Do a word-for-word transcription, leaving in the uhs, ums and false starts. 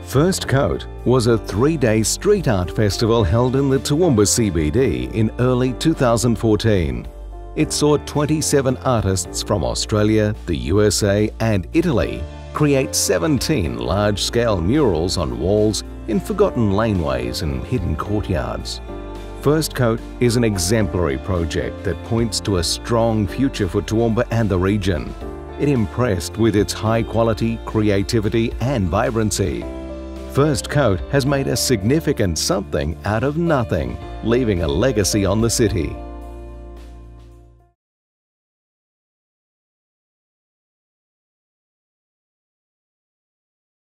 First Coat was a three-day street art festival held in the Toowoomba C B D in early two thousand fourteen. It saw twenty-seven artists from Australia, the U S A and Italy create seventeen large-scale murals on walls in forgotten laneways and hidden courtyards. First Coat is an exemplary project that points to a strong future for Toowoomba and the region. It impressed with its high quality, creativity and vibrancy. First Coat has made a significant something out of nothing, leaving a legacy on the city.